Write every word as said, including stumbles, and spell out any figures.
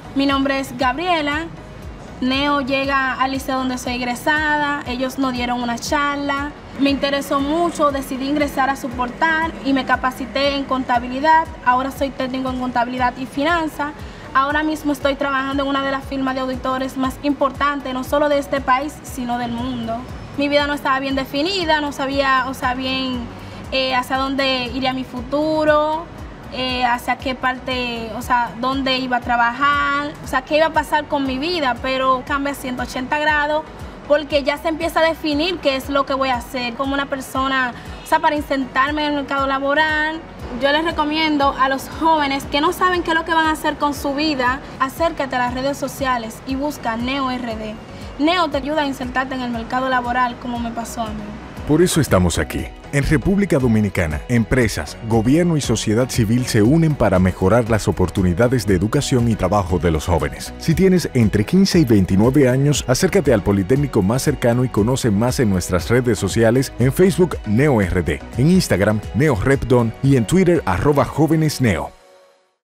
Mi nombre es Gabriela. Neo llega al liceo donde soy egresada. Ellos nos dieron una charla. Me interesó mucho, decidí ingresar a su portal y me capacité en contabilidad. Ahora soy técnico en contabilidad y finanzas. Ahora mismo estoy trabajando en una de las firmas de auditores más importantes, no solo de este país, sino del mundo. Mi vida no estaba bien definida, no sabía, o sea, bien eh, hacia dónde iría mi futuro, eh, hacia qué parte, o sea, dónde iba a trabajar, o sea, qué iba a pasar con mi vida, pero cambia ciento ochenta grados porque ya se empieza a definir qué es lo que voy a hacer como una persona, o sea, para insertarme en el mercado laboral. Yo les recomiendo a los jóvenes que no saben qué es lo que van a hacer con su vida, acércate a las redes sociales y busca Neo R D. Neo te ayuda a insertarte en el mercado laboral como me pasó a mí. Por eso estamos aquí. En República Dominicana, empresas, gobierno y sociedad civil se unen para mejorar las oportunidades de educación y trabajo de los jóvenes. Si tienes entre quince y veintinueve años, acércate al Politécnico más cercano y conoce más en nuestras redes sociales, en Facebook Neo R D, en Instagram Neo Repdon y en Twitter arroba Jóvenes Neo.